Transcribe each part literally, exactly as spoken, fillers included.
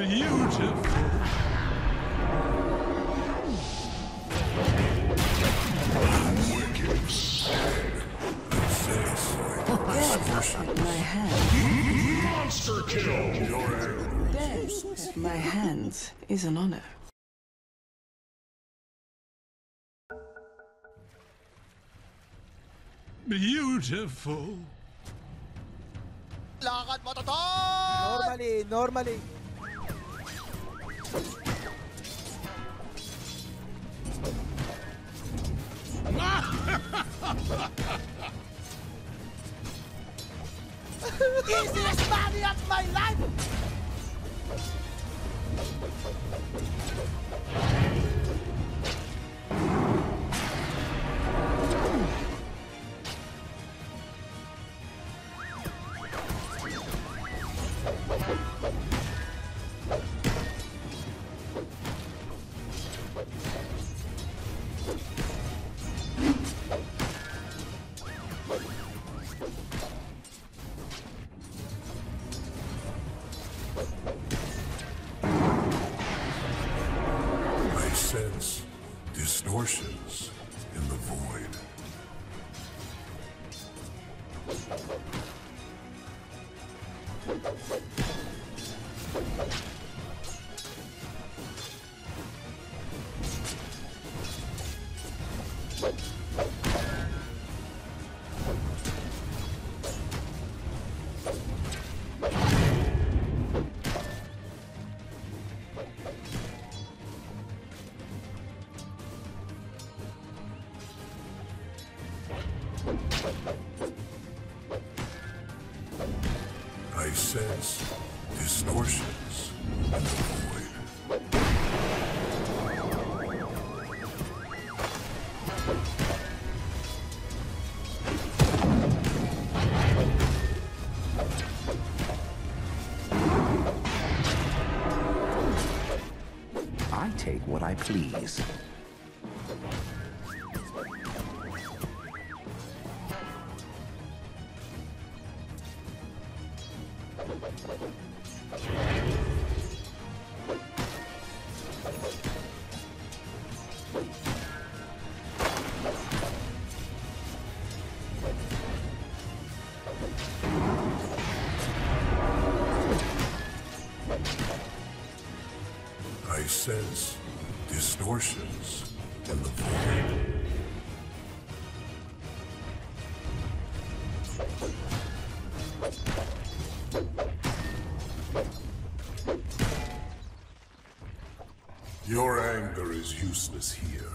Beautiful. Wicked sick. My hand. Monster kill. Your Death at my hands is an honor. Beautiful. Lakad mo, Toton! Normally, normally. Easiest money of my life! I sense distortions in the void. I sense distortions in the void. I take what I please. I sense distortions in the void. Your anger is useless here.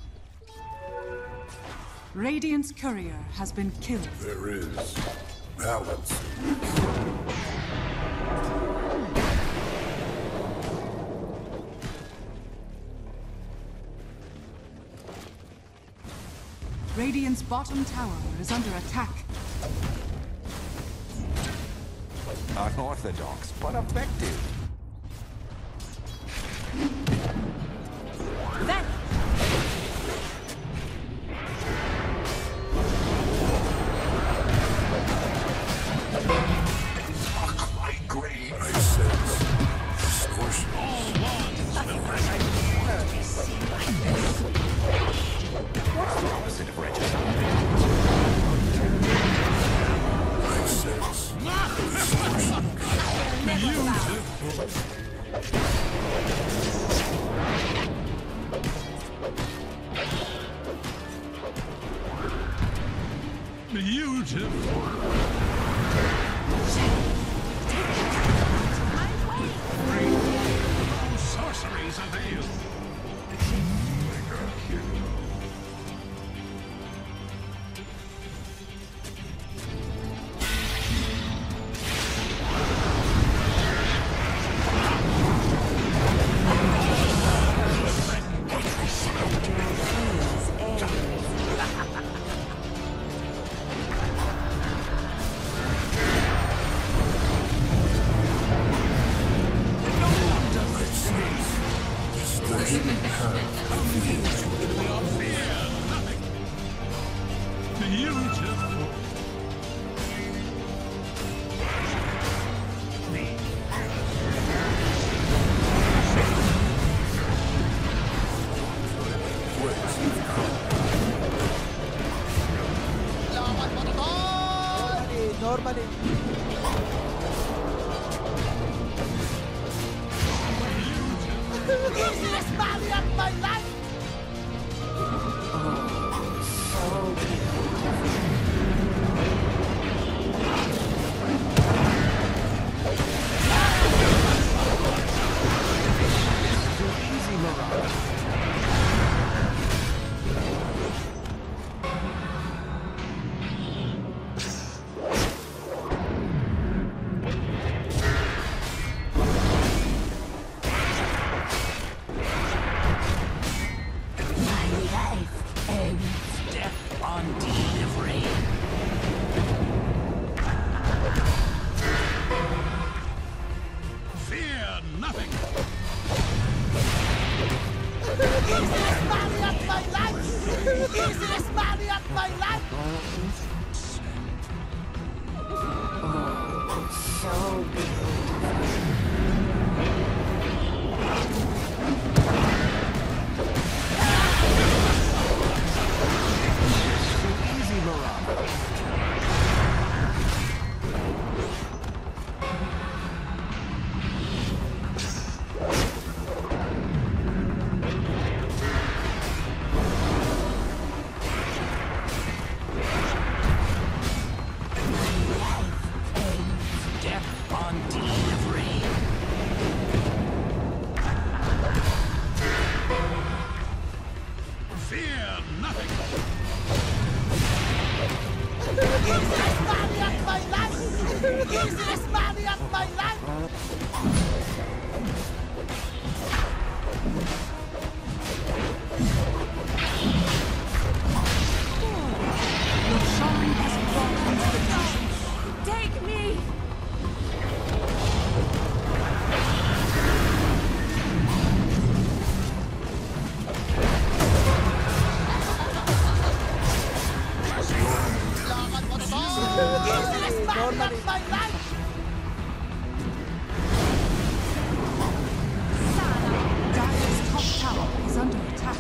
Radiant's courier has been killed. There is balance. Radiant's bottom tower is under attack. Unorthodox, but effective. Then I sense distortions. Opposite of regicide. I sense distortions. Beautiful. No sorceries avail. Beautiful. money of my life! Easiest money of my life! Easiest money of my life! So beautiful. Easy, Miranda. Easiest money of my life! Easiest money of my life! Roshan has fallen to the dark. Take me! Lakad mo to! Easiest money of my life! Dire's top tower is under attack.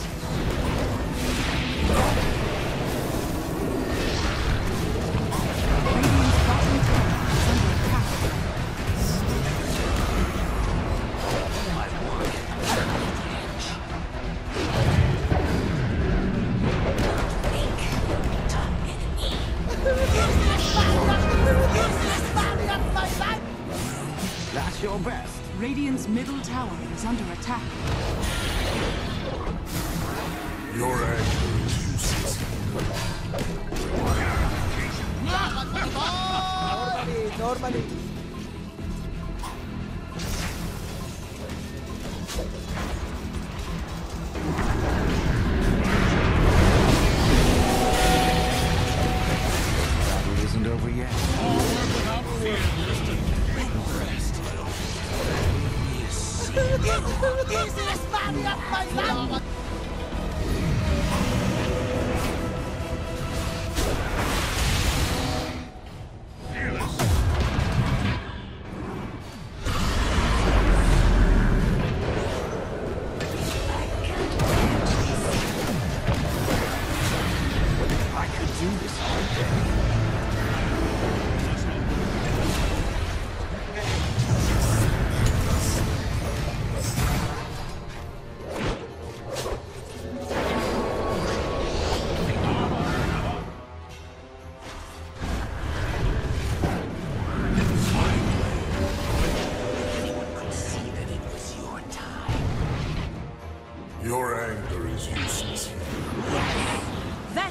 Radiant's bottom tower is under attack. Easiest money of my life! That's your best. Radiant's middle tower is under attack. Your anger is useless. Lakad mo to! Normally, normally. Battle isn't over yet. Easiest money of my life! I could do this all day. Your anger is useless. Then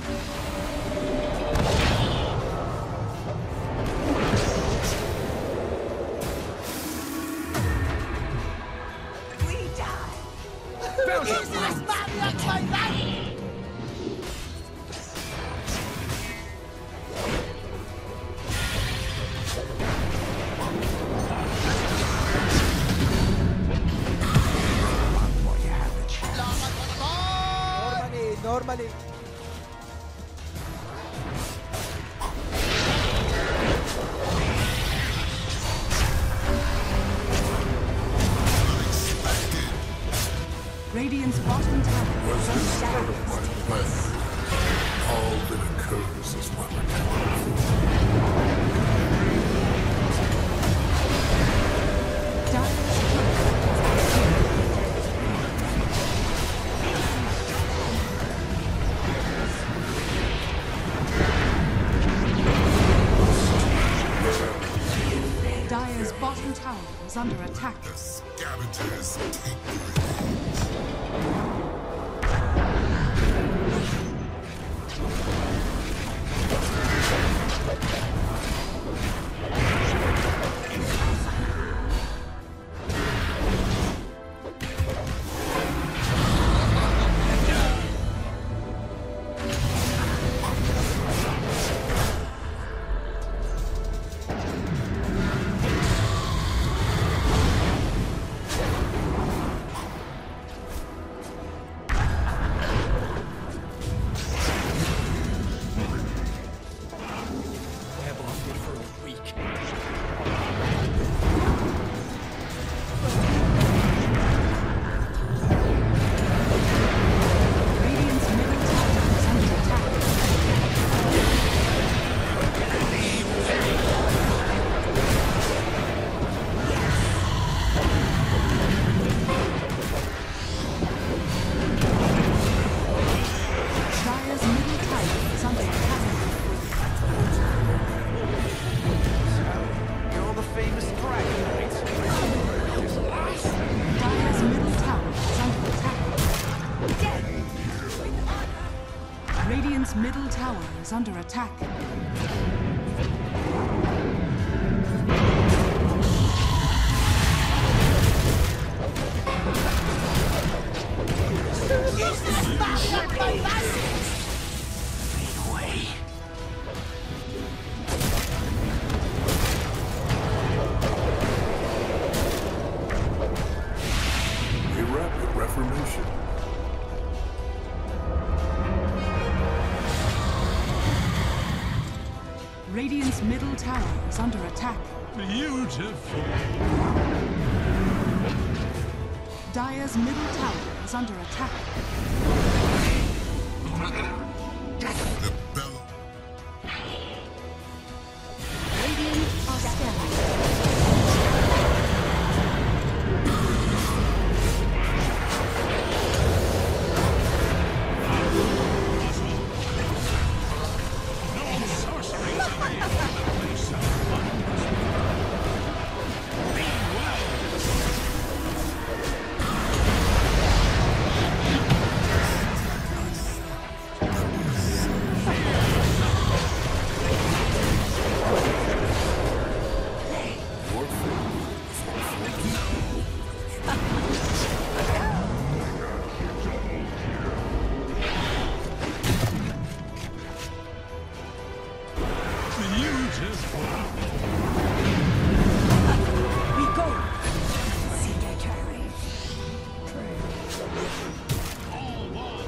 Easiest money of my life! Well, you have the chance. Lakad mo to! Normally, normally. Radiant's bottom tower Was is under this part attack. of my plan? All that occurs is what accounts. Dire's turret has been under attack. The scavengers take revenge. Radiant's middle tower is under attack. Is this man my life? Fade away. A rapid reformation. Radiant's middle tower is under attack. Beautiful. Dire's middle tower is under attack. The bell. Radiant are scanning. No sorcery today. Place of abundance. Be well. Beautiful. We go! All one.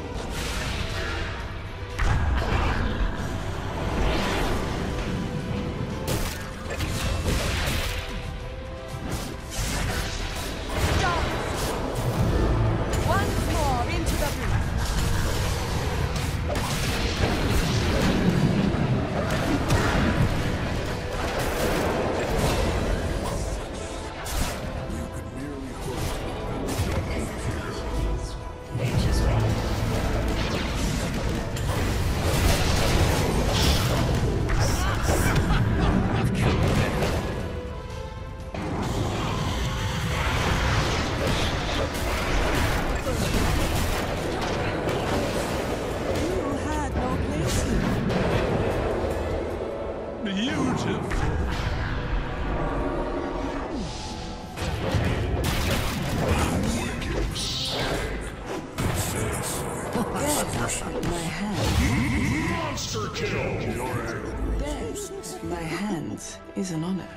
Once more into the blue. You could merely hope. You had no place here. Beautiful. My hand. Monster kill. Death. My hands is an honor.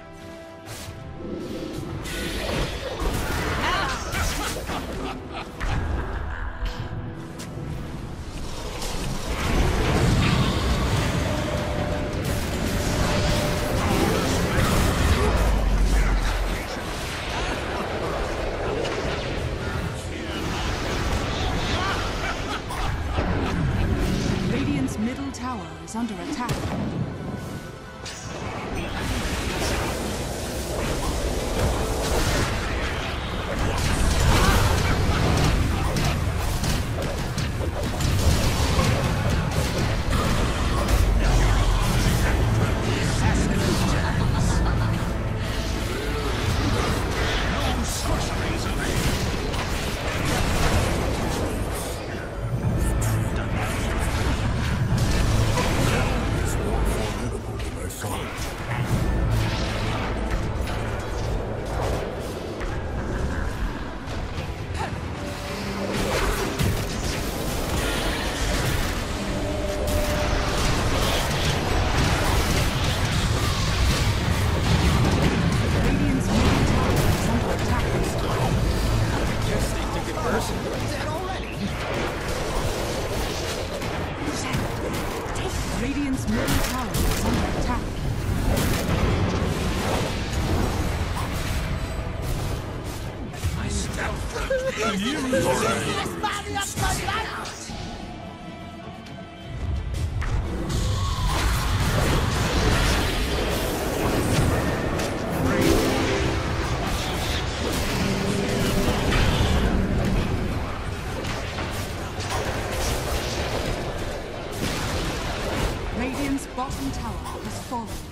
Radiant's middle tower is under attack. No Dead already? Radiant's middle tower is under attack. My stealth. Use This body of my life! Radiant's bottom tower has fallen.